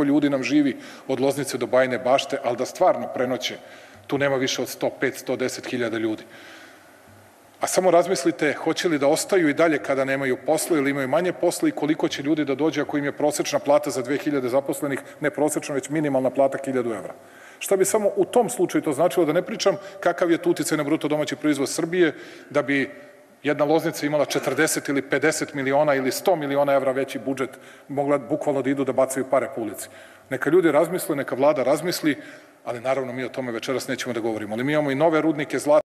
koliko ljudi nam živi od Loznice do Bajine Bašte, ali da stvarno prenoće, tu nema više od 105, 110 hiljada ljudi. A samo razmislite, hoće li da ostaju i dalje kada nemaju posla ili imaju manje posla i koliko će ljudi da dođe ako im je prosečna plata za 2000 zaposlenih, ne prosečna, već minimalna plata 1000 evra. Šta bi samo u tom slučaju to značilo, da ne pričam kakav je to uticaj na bruto domaći proizvod Srbije, da bi jedna Loznica imala 40 ili 50 miliona ili 100 miliona evra veći budžet, mogla bukvalno da idu da bacaju pare po ulici. Neka ljudi razmisle, neka vlada razmisli, ali naravno mi o tome večeras nećemo da govorimo. Ali mi imamo i nove rudnike zlata.